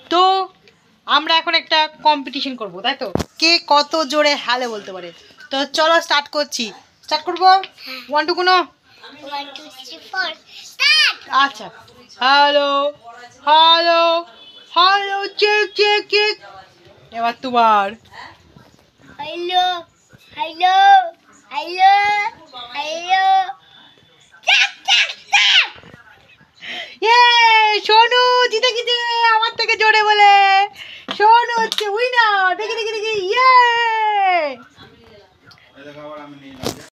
তো আমরা এখন একটা কম্পিটিশন করব, তাই তো? কে কত জোরে হ্যালো বলতে পারে। তো চলো স্টার্ট করছি। স্টার্ট করবো 1 2 গুনো। 1 2 3 4 স্টার্ট। আচ্ছা, hello hello hello, check check check. এবার তোমার। হ্যালো হ্যালো হ্যালো হ্যালো চাক চাক চাক। ইয়ে, সোনু জিতে গেছে আমার থেকে জোরে বলে। সোনু হচ্ছে উইনার।